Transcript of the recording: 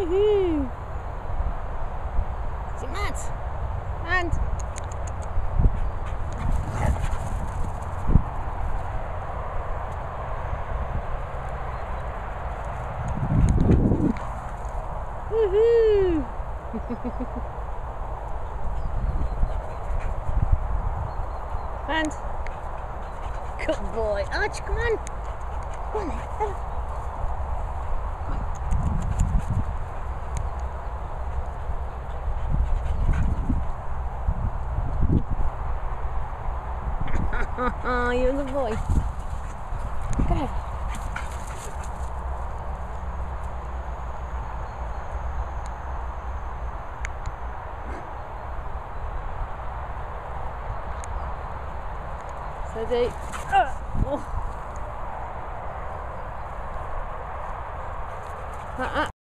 Woohoo! See Matt! And woohoo! And good boy, Archie, come on! Come on then. Oh, you're a good boy. Go ahead. Steady. Oh.